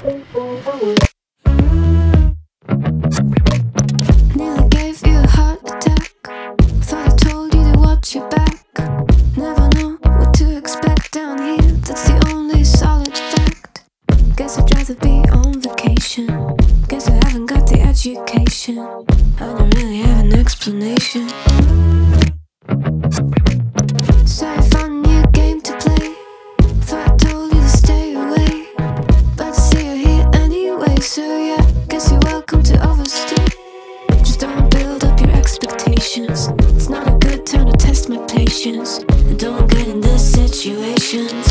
Nearly gave you a heart attack. Thought I told you to watch your back. Never know what to expect down here. That's the only solid fact. Guess I'd rather be on vacation. Guess I haven't got the education. I don't really have an explanation. So I found a new game to play. Thought I told you to stay away, but I see you here anyway. So yeah, guess you're welcome to overstay. Just don't build up your expectations. It's not a good time to test my patience. And don't get in these situations,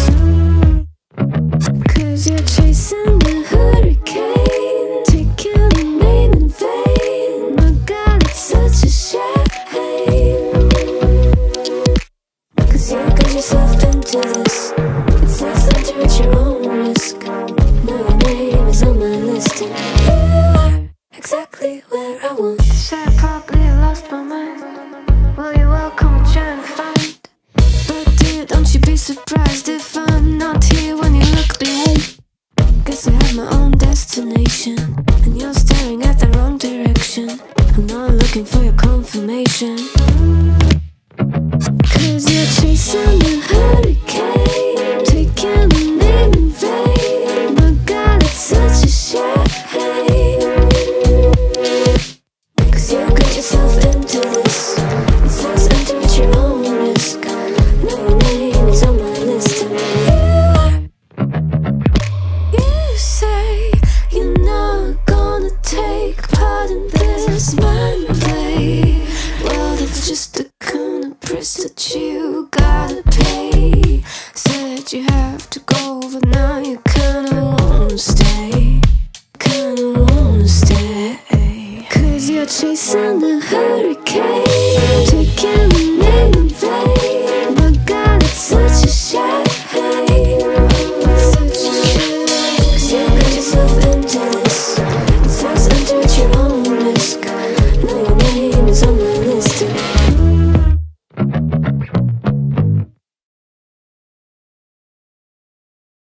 'cause you're chasing the hurricane, taking the name in vain. My God, it's such a shame, 'cause you got yourself into this. It's less than to at your own risk. Now your name is on my list, and you are exactly where I want. Say I probably lost my mind. Well, you're welcome to try and find. But dear, don't you be surprised if I'm not here when you look behind. Guess I have my own destination, and you're staring at the wrong direction. I'm not looking for your confirmation, 'cause you're chasing the hurricane, taking the name in vain. My God, it's such a shame, 'cause you got yourself into this. It's less enter at your own risk. Now your name is on my list, and you say you're not gonna take part in this mind play. Well, that's just the kind of price that you gotta pay. Said you have to go, but now you kinda wanna stay. Kinda wanna stay, 'cause you're chasing the hurricane,